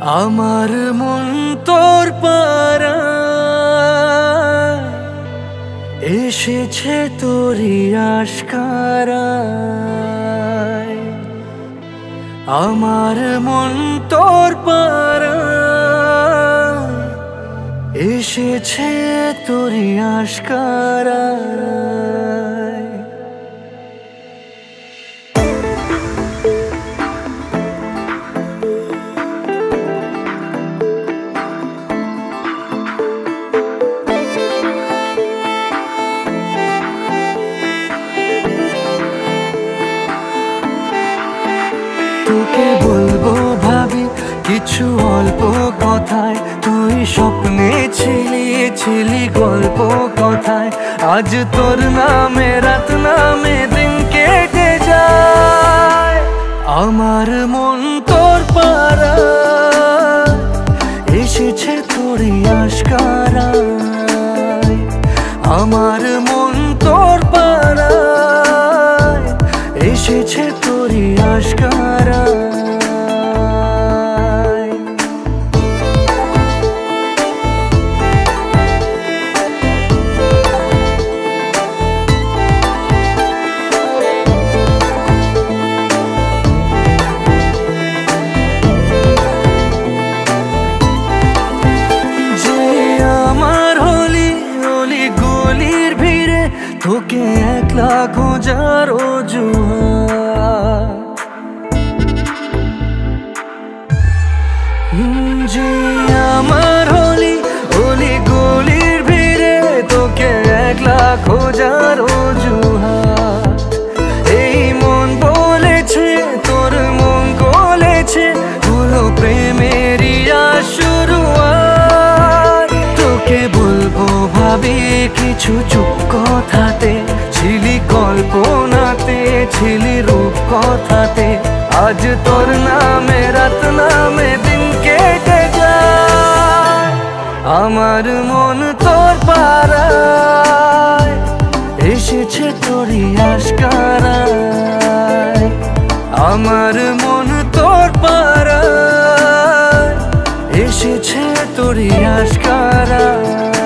আমার মন তোর পাড়ায় এসেছে তোরই আশকারায়। আমার মন তোর পাড়ায় এসেছে তোরই আশকারায়। তোকে বলবো ভাবি কিছু অল্প কথায়, তুই স্বপ্নে ছিলি গল্প কথায়। আজ তোর নামে রাত নামে দিন কেটে যায়। আমার মন তোর পাড়ায় এসেছে তোরই আশকারায়। আমার মন তোর পাড়ায় এসেছে তোরই আশকারায়। তোকে একলা খোঁজার অজুহাত, যে আমার হলি অলি গলির ভিড়ে তোকে একলা খোঁজার অজুহাত। এই মন বলেছে তোর মন গলেছে, হলো প্রেমেরই শুরুয়াত। তোকে বলবো ভাবি কিছু চুপ কথাতে, ছিলি কল্পনাতে ছিলি রূপ কথাতে। আজ তোর নামে রাত নামে দিন কেটে যায়। আমার মন তোর পাড়ায় এসেছে তোরই আশকারায়। আমার মন তোর পাড়ায় এসেছে তোরই আশকারায়।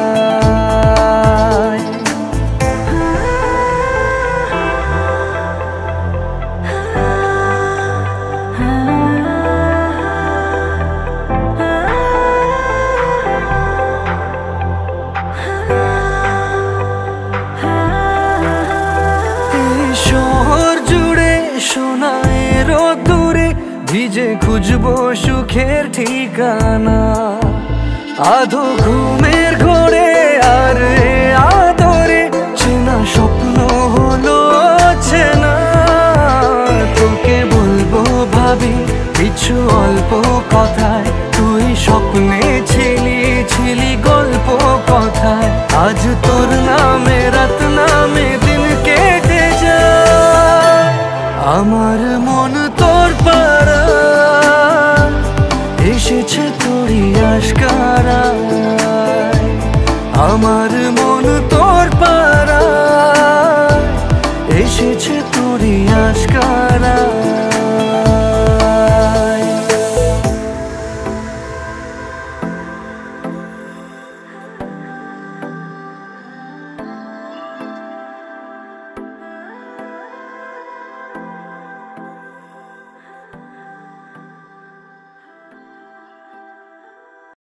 ভিজে খুঁজবো সুখের ঠিকানা, আধো ঘুমের ঘোরে আর আদরে চেনা স্বপ্ন হলো চেনা। তোকে বলবো ভাবি কিছু অল্প কথায়, তুই স্বপ্নে ছিলি গল্প কথায়। আজ তোর নামে রাত নামে দিন কেটে যায়। আমার মন তোর পাড়ায় এসেছে তোরই আশকারায়। আমার মন তোর পাড়ায় এসেছে তোরই আশকারায়।